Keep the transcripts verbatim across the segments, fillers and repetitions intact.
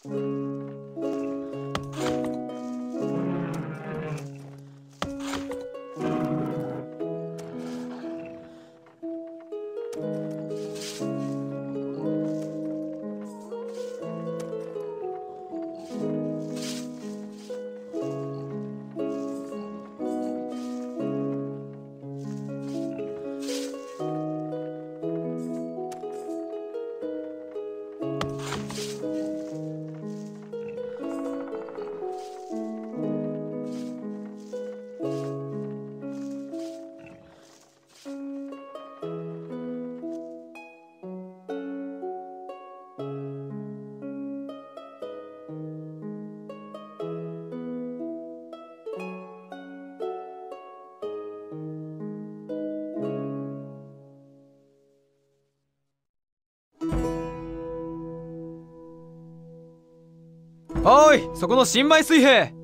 おい、そこの新米水兵。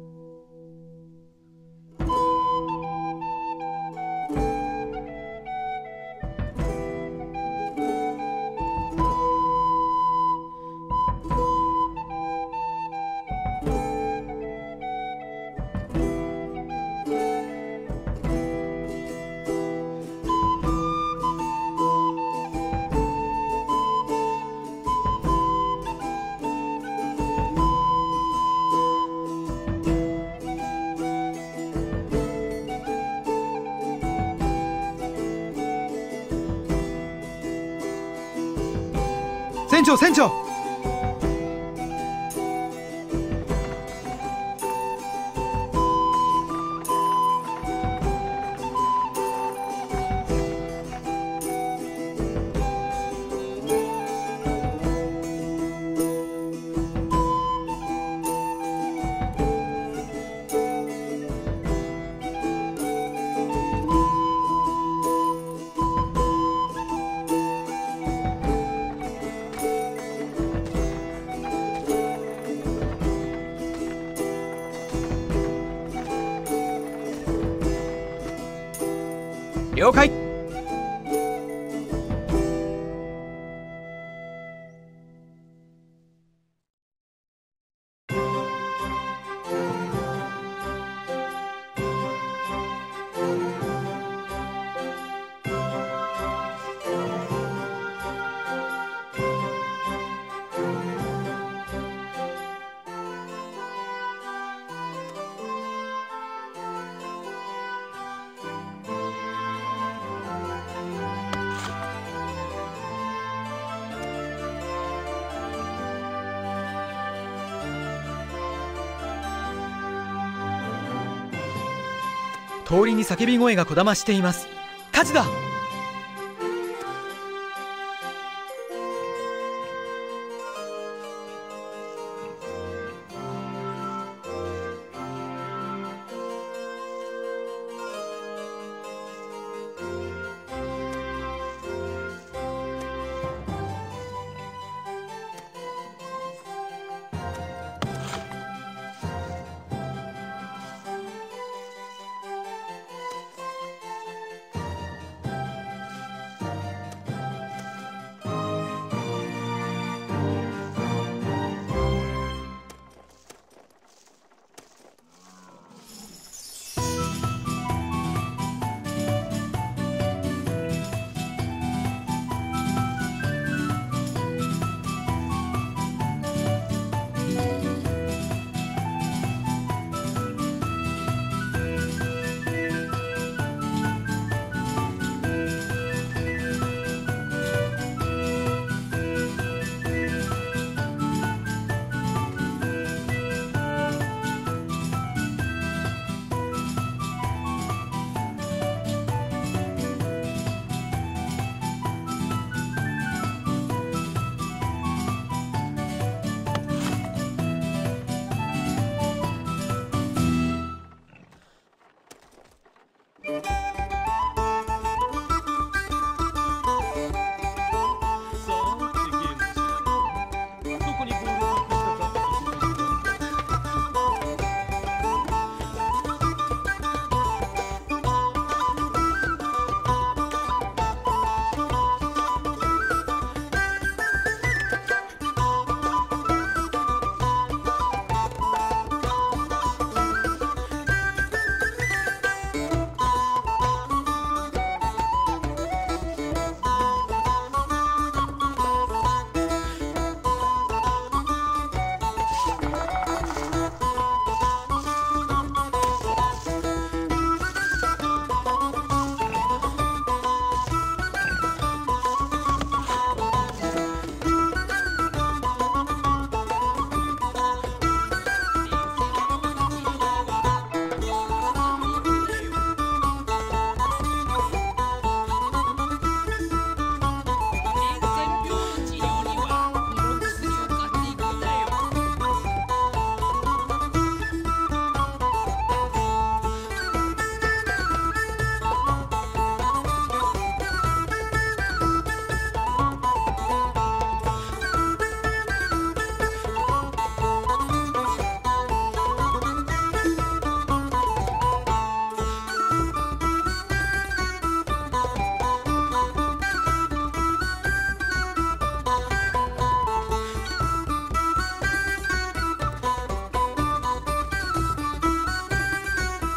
船長船長。了解。通りに叫び声がこだましています。火事だ。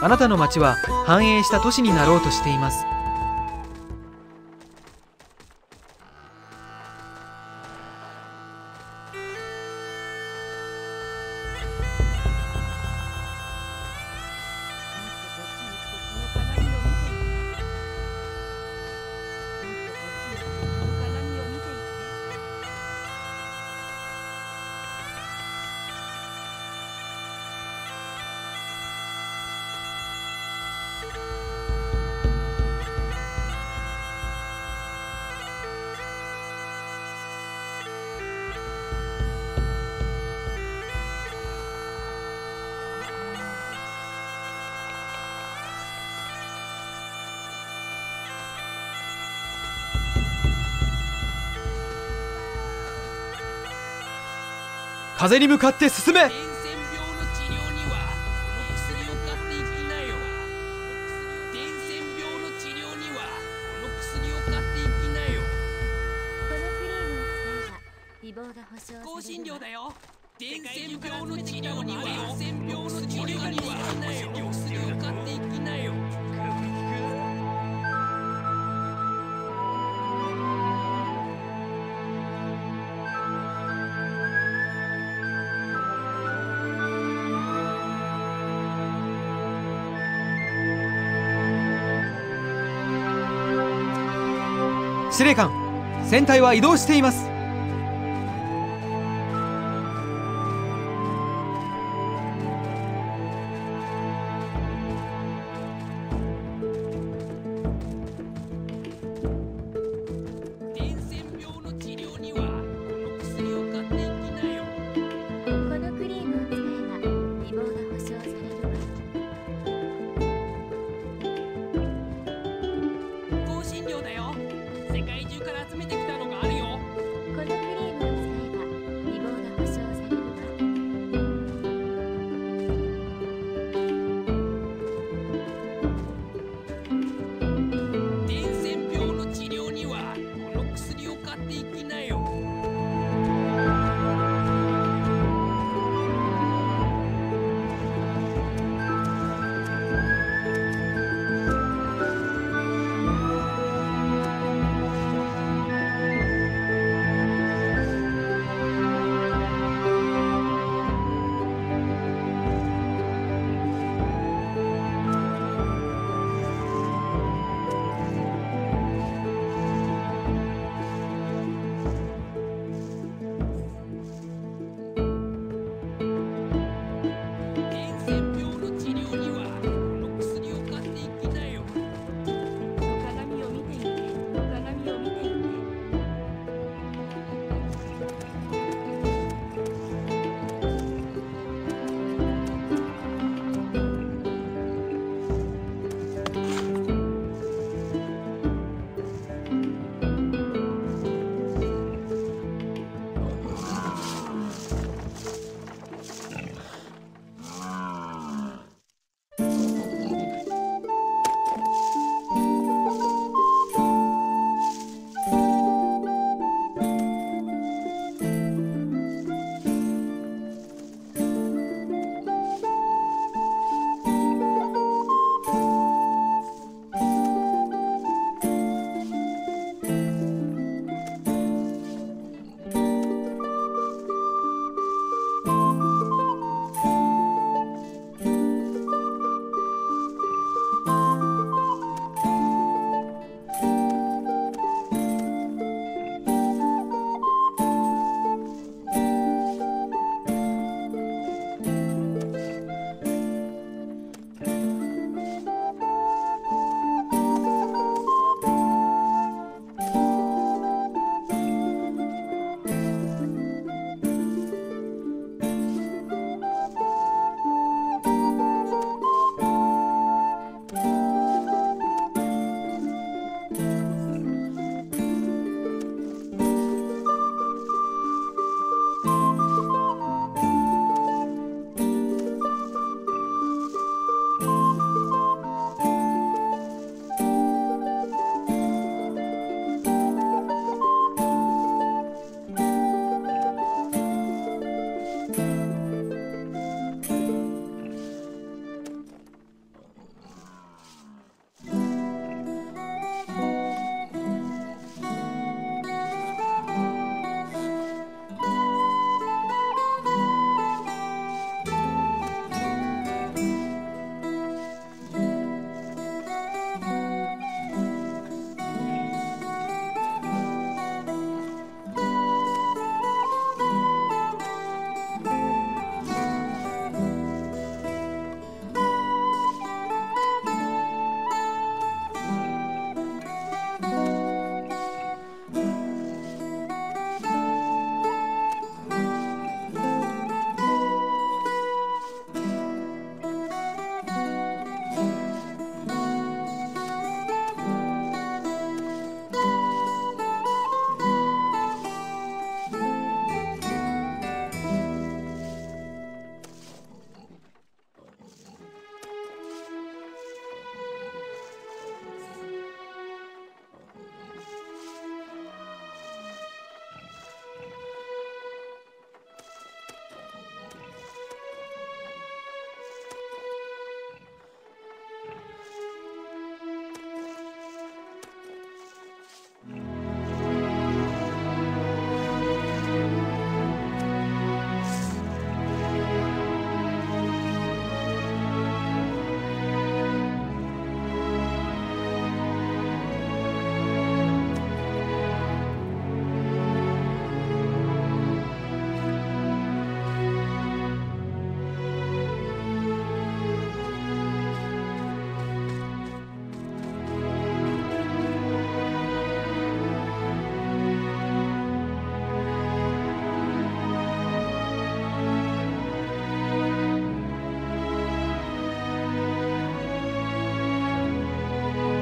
あなたの町は繁栄した都市になろうとしています。風に向かって進め。伝染病の治療にはこの薬を買っていきなよ。伝染病の治療にはこの薬を買っていきなよ。このクリームを使えば美貌が保証される。香辛料だよ。伝染病の治療には伝染病の治療には薬を買っていきなよ。司令官、船体は移動しています。伝染病の治療にはこの薬を買っていきなよ。このクリームを使えば美貌が保証されるわ。香辛料だよ。世界中から集めてきたのがあるよ。このクリームを使えば美貌が保証されるわ。伝染病の治療にはこの薬を買っていきなよ。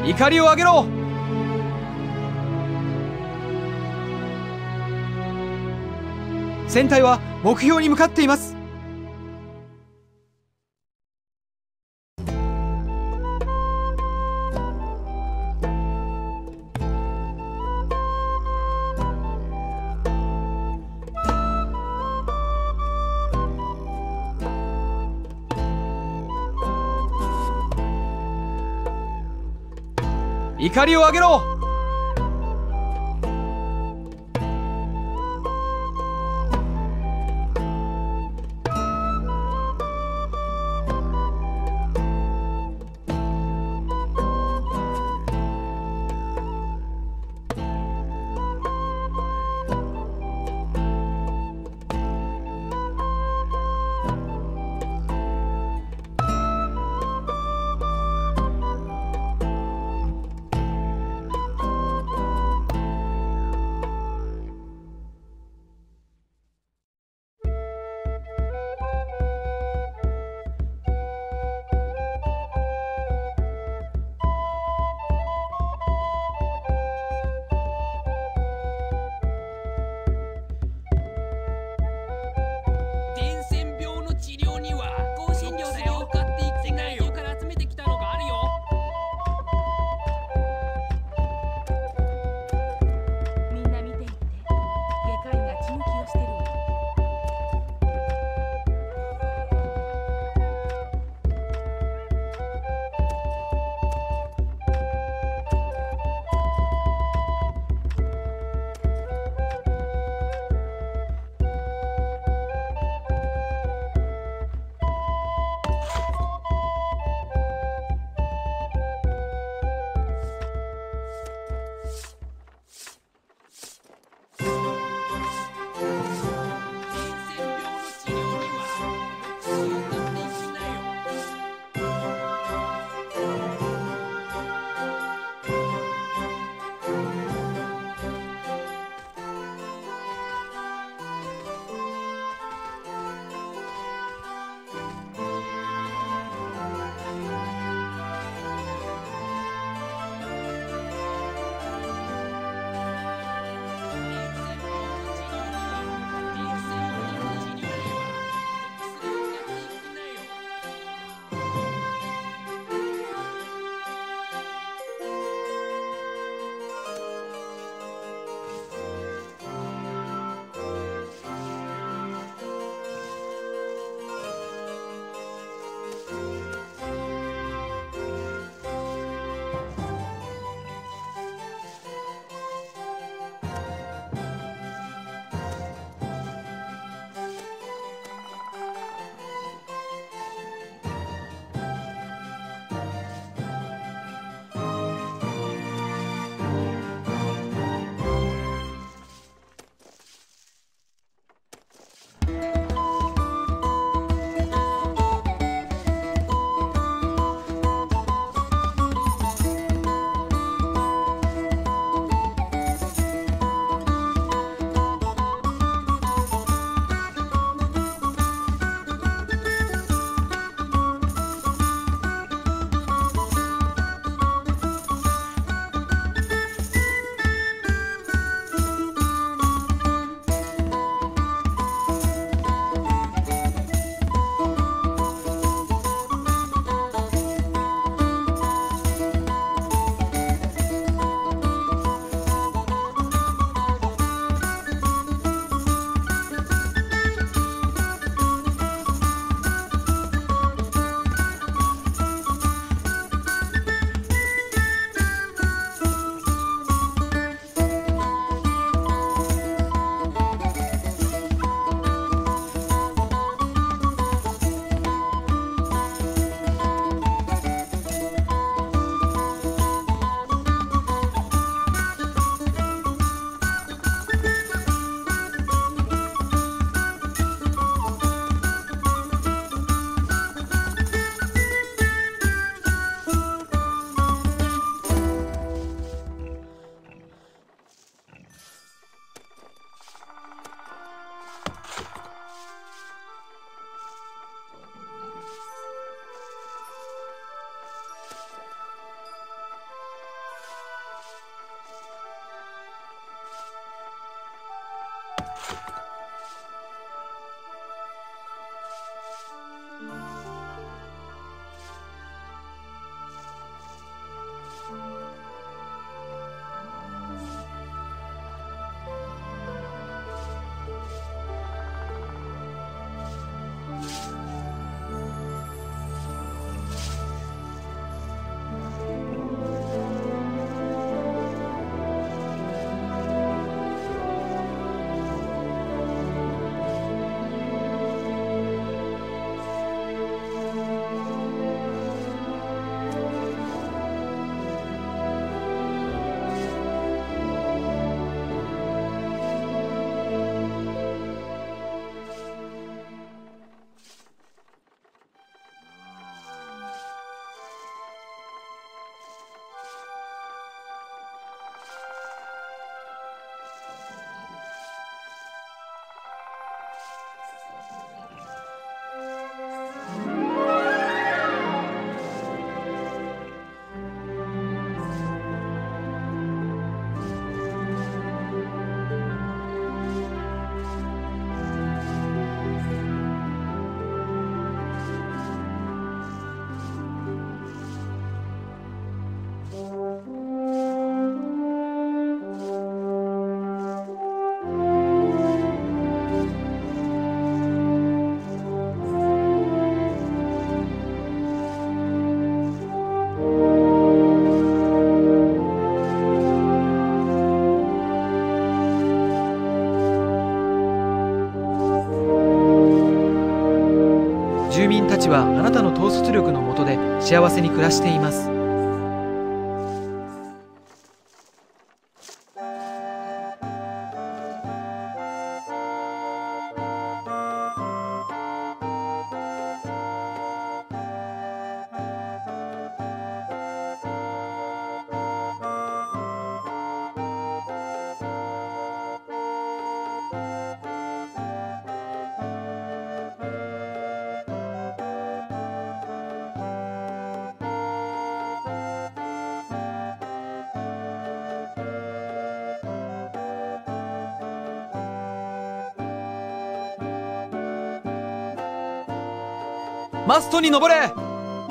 怒りを上げろ。船体は目標に向かっています。怒りを上げろ。 住民たちはあなたの統率力の下で幸せに暮らしています。マストに登れ。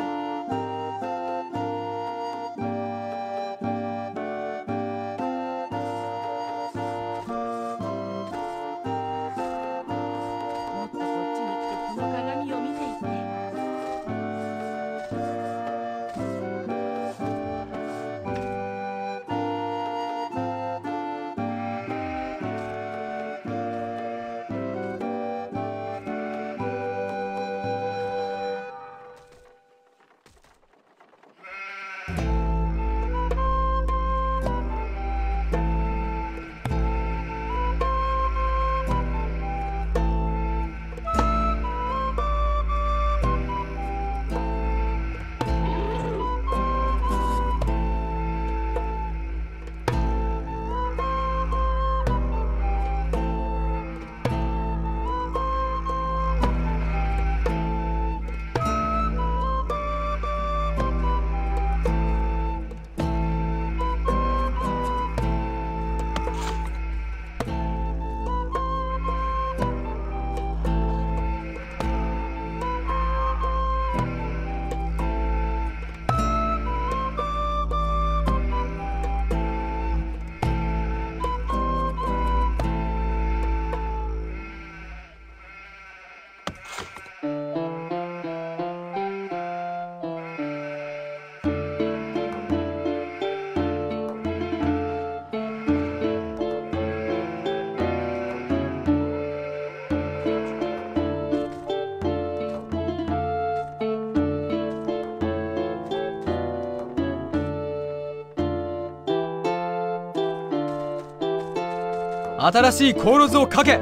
新しい航路図を書け。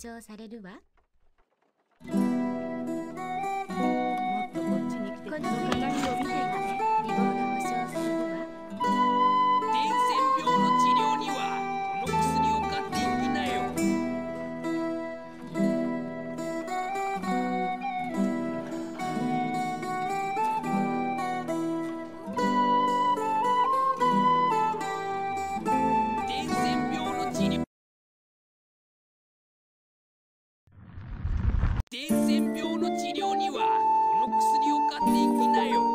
証されるわ。 もっとこっちに来て、この鏡を見ていたね。 美貌が保証されるわ。 伝染病の治療にはこの薬を買っていきなよ。伝染病の治療伝染病の治療にはこの薬を買っていきなよ。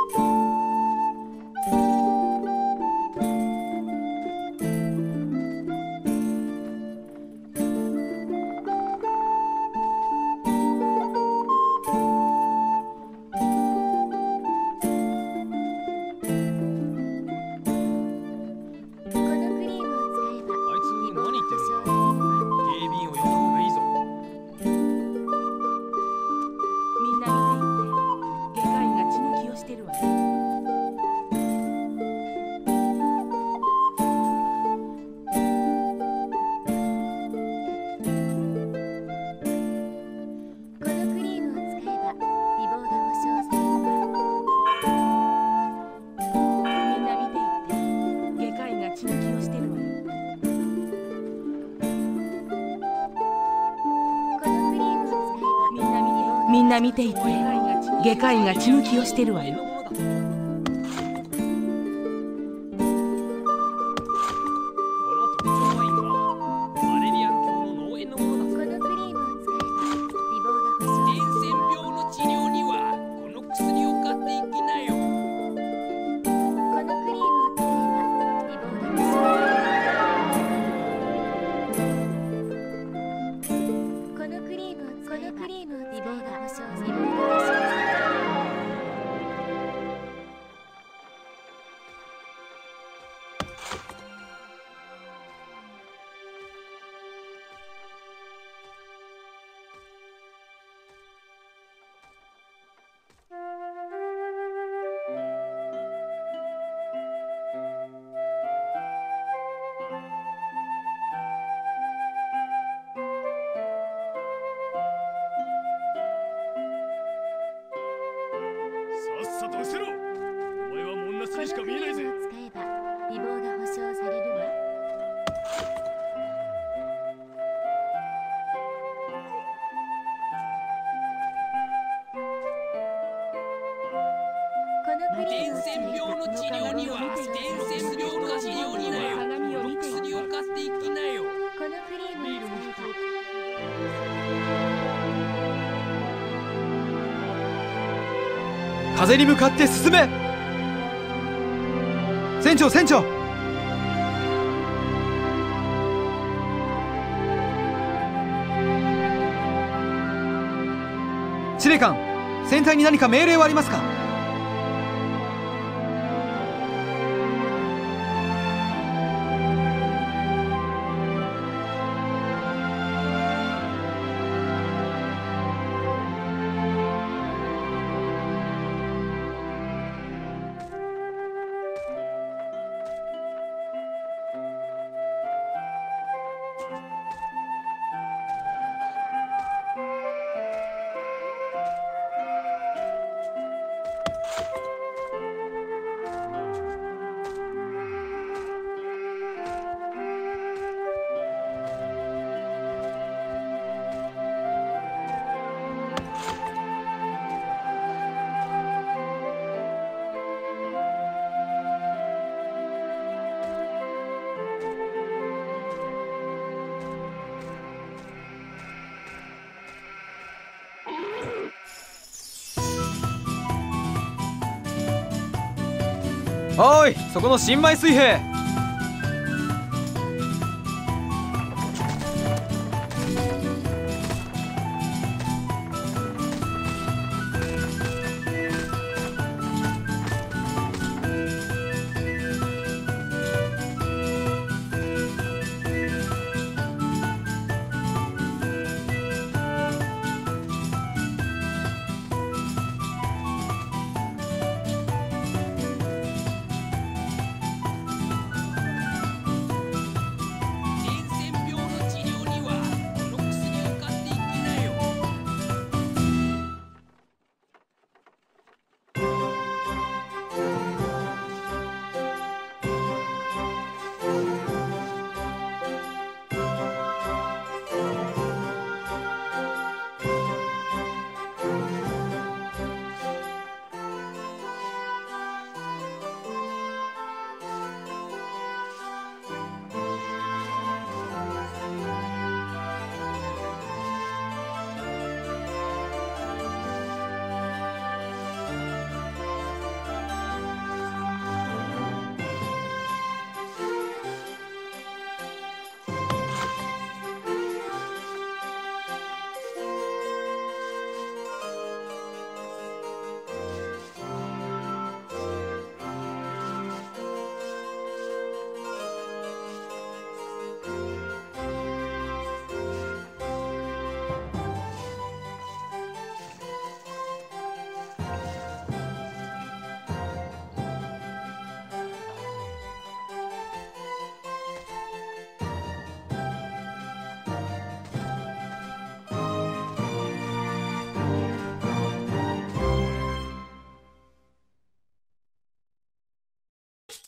このクリームを使えばあいつ美貌が何言ってる保証んだ。 されるわ。 警備員を呼んだ方がいいぞ。 みんな見ていって。外科医が血抜きをしてるわよ。 このクリームを使えば美貌が保証されるわ。 みんな見ていって。外科医が血抜きをしてるわよ。 このクリームを使えばみんな見てみんな見ていって。外科医が血抜きをしてるわよ。 この特徴ワインはアレリアン教の農園のものだぞ。 このクリームを使えば美貌が保証伝染病の治療にはこの薬を買っていきなよ。 このクリームを使えば美貌が保証される。このクリームを使えば美貌が保証される。 さっさと失せろ。お前はモンナスにしか見えないぜ。 このクリームを使えば美貌が保証されるわ。このクリー伝ムを使えば染病の治療には伝染病の治療になよ。この薬を買っていきなよ。 このクリームを使えば風に向かって進め。船長船長、司令官、船体に何か命令はありますか？おい、そこの新米水兵、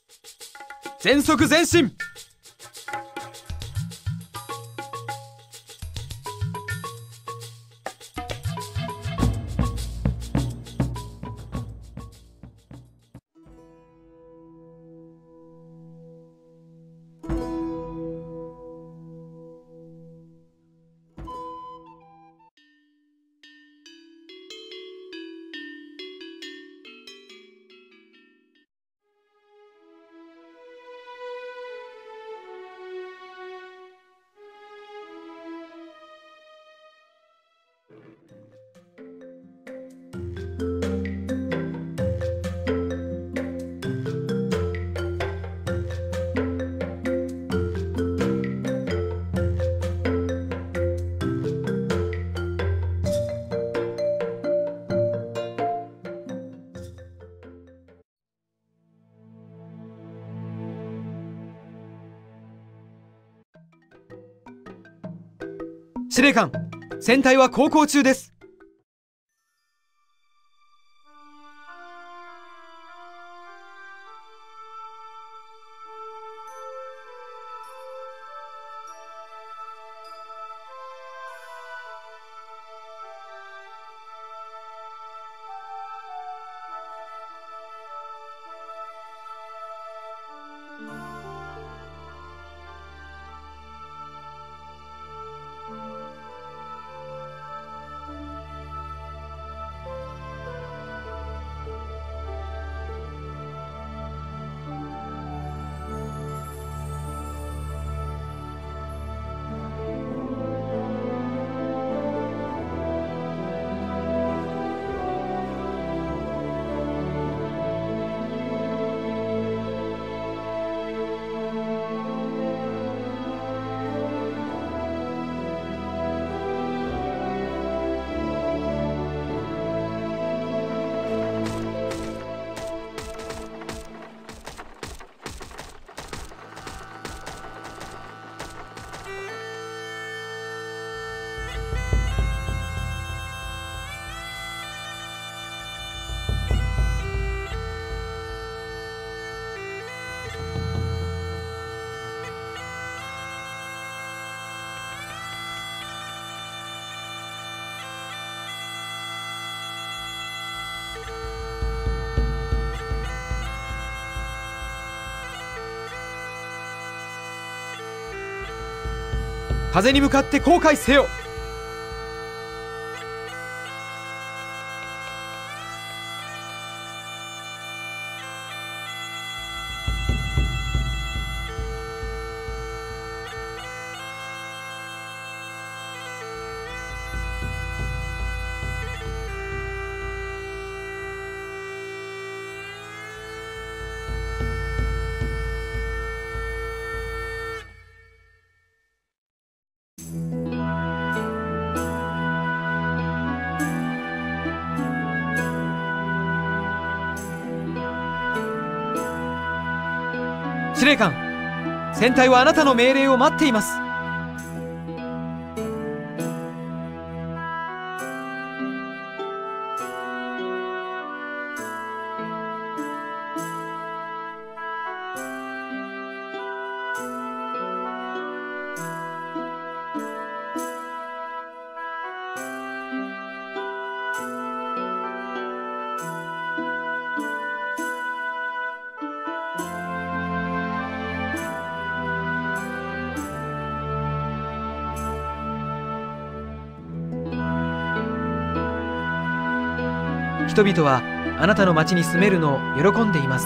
全速前進。司令官、船体は航行中です。風に向かって航海せよ。司令官、船体はあなたの命令を待っています。人々はあなたの町に住めるのを喜んでいます。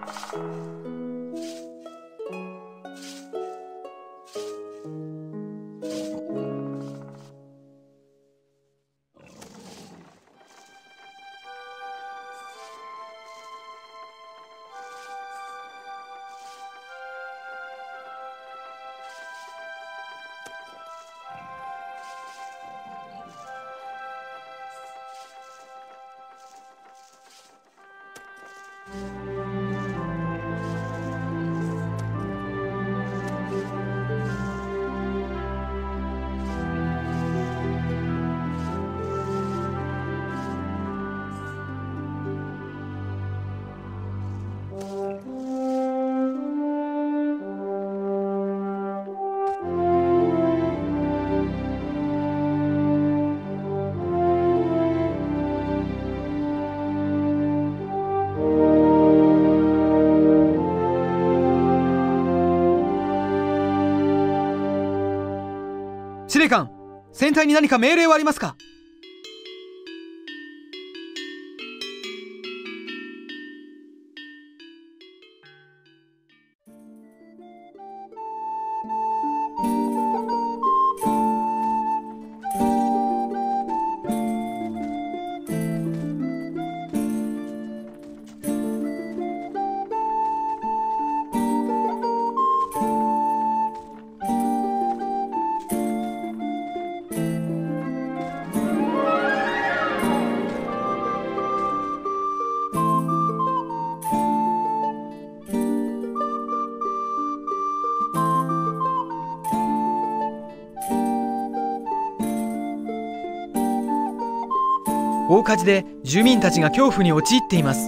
司令官、船体に何か命令はありますか？大火事で住民たちが恐怖に陥っています。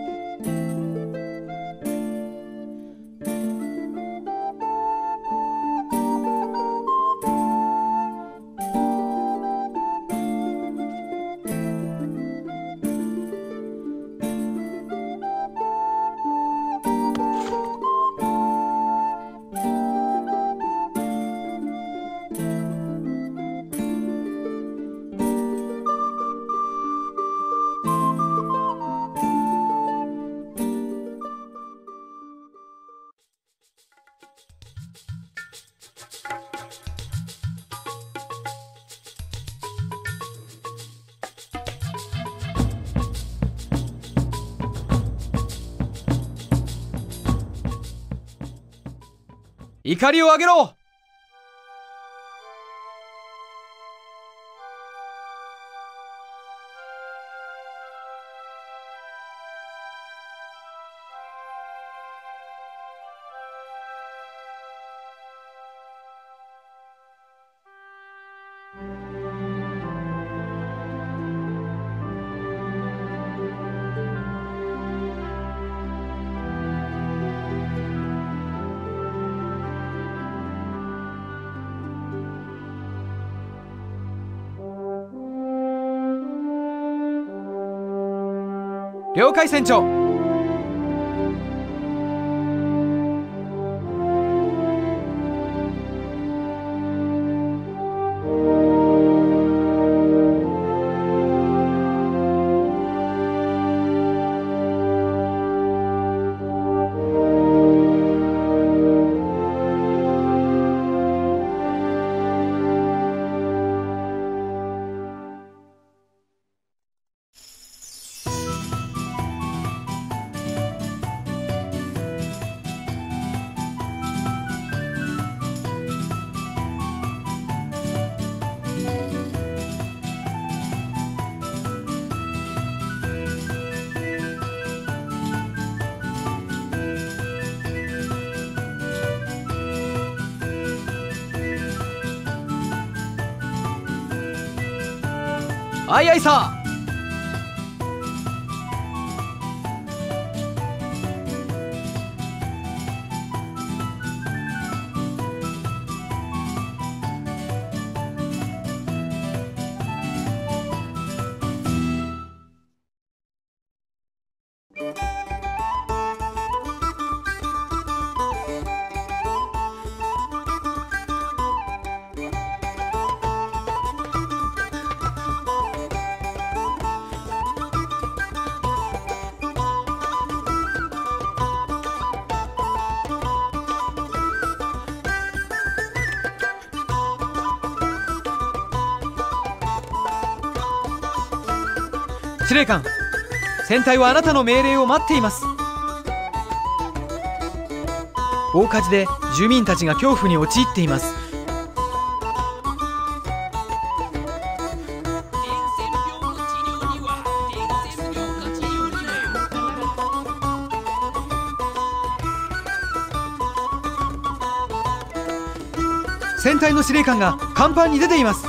怒りを上げろ！了解船長。あいあいさ。 司令官、船体はあなたの命令を待っています。大火事で住民たちが恐怖に陥っています。船体の司令官が甲板に出ています。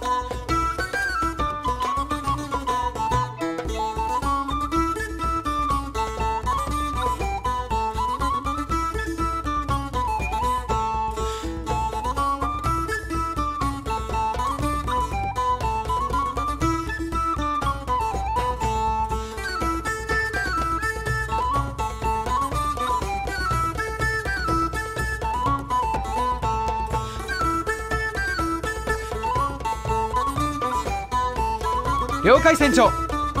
了解船長。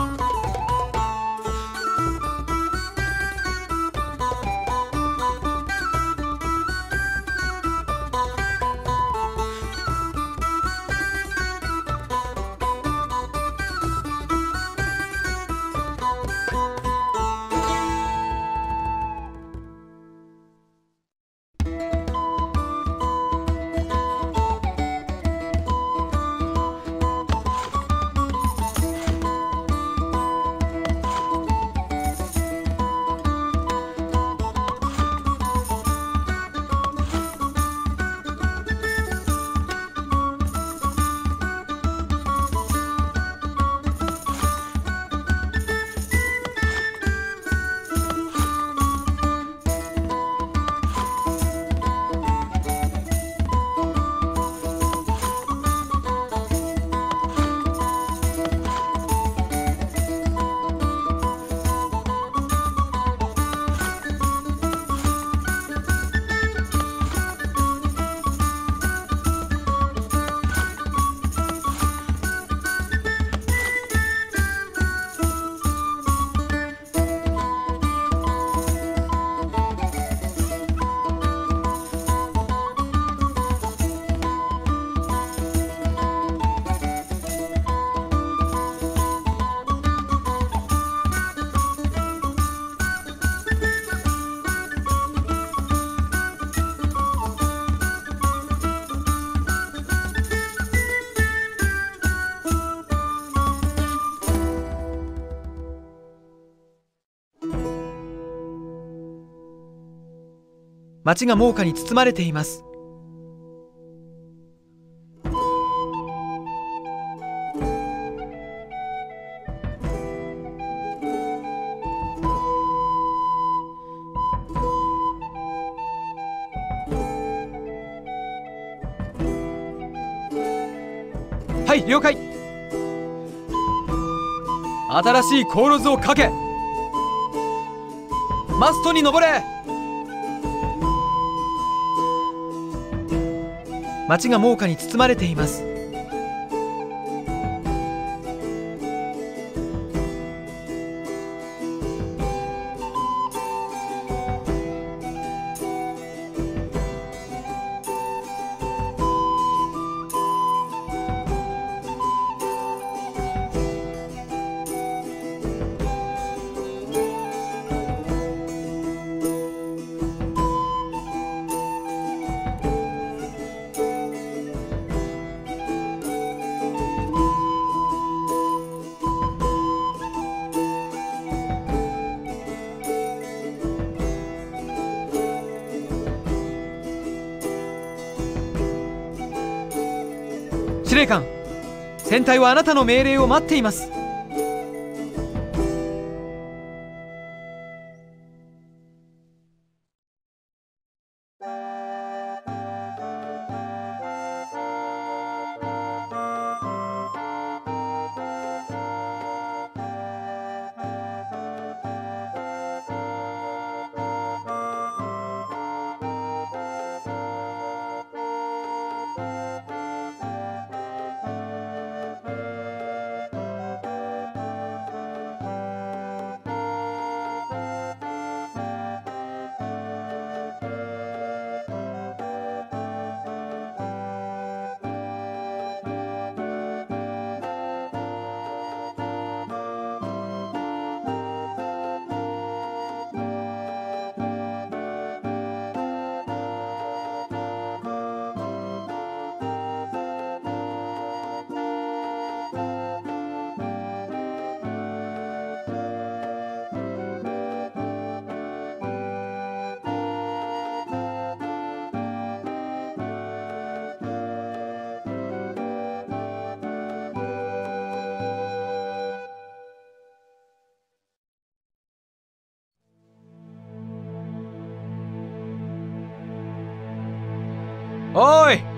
町が猛火に包まれています。はい、了解。新しい航路図をかけ、マストに登れ。町が猛火に包まれています。司令官、船体はあなたの命令を待っています。 おい